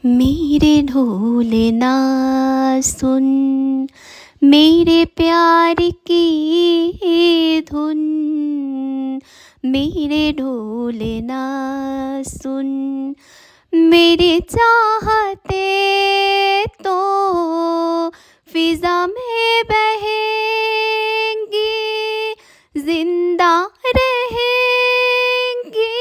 मेरे ढोले ना सुन, मेरे प्यार की धुन। मेरे ढोले ना सुन, मेरे चाहते तो फिजा में बहेंगी, जिंदा रहेंगी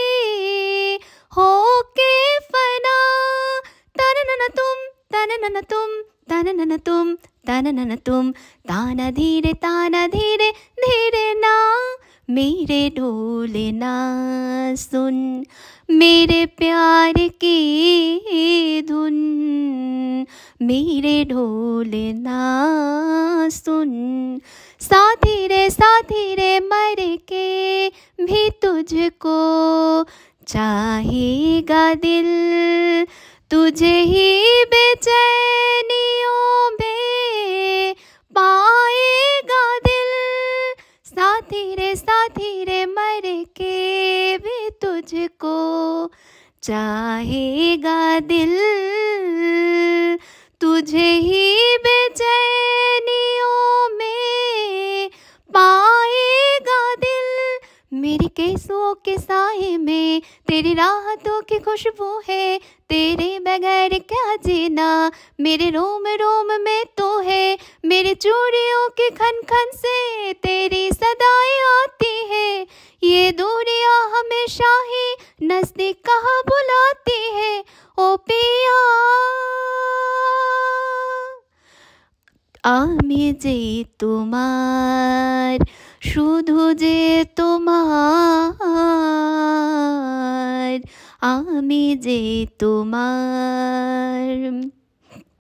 होके फना। तननन तुम, तननन तुम, तननन तुम, तननन तुम, ताना धीरे धीरे ना। मेरे ढोले ना सुन, मेरे प्यार की धुन। मेरे ढोले ना सुन। साथी रे मर के भी तुझको चाहेगा दिल, तुझे ही बेचैनियों में पाएगा दिल। साथी रे मर के भी तुझको चाहेगा दिल, तुझे ही बेचैनियों में पाएगा दिल। मेरी केसों के साए में तेरी राहतों की खुशबू है, तेरे बगैर क्या जीना मेरे रोम रोम में तो है। मेरे चूड़ियों के खन खन से तेरी सदाएं आती है, ये दूरियां हमेशा ही नजदीक कहाँ बुलाती है। ओ पिया আমি যে তোমার, শুধু যে তোমার, আমি যে তোমার।